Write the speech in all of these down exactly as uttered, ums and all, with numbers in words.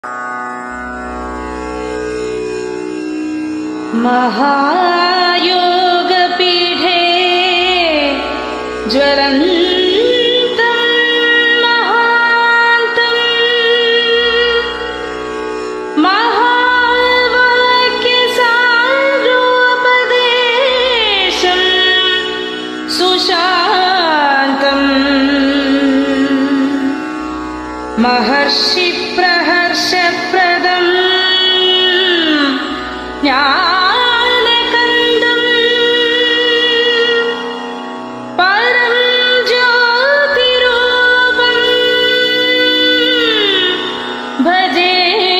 महायोगपीठे ज्वलन्तं महान्तं महावाक्यसारोपदेशं सुशान्तम् महर्षिप्रहर्षप्रदम् ज्ञानकन्दम् परं ज्योतिरूपम् भजे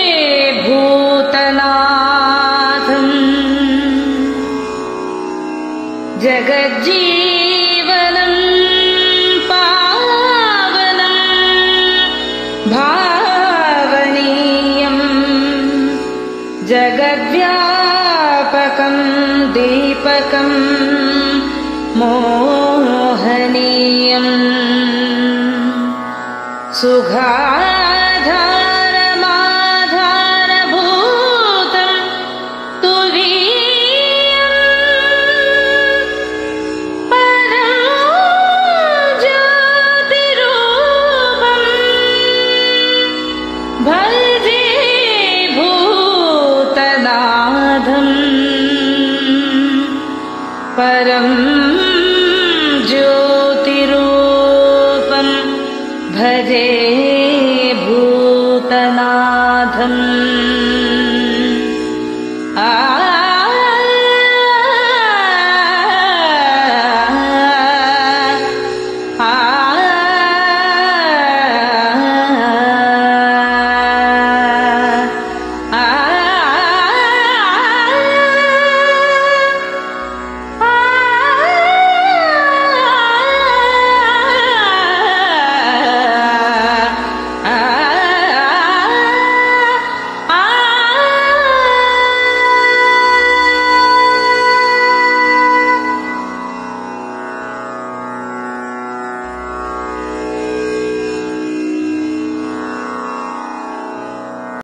भूतनाथम् जगज्जीवनं पावनं भावनीयम् जगद्व्यापकं दीपकं मोहनीयम् सुखाधारमाधारभूतं तुरीयम् परं ज्योतिरूपम् भजे भूतनाथम् परं ज्योतिरूपं भजे भूतनाथम्।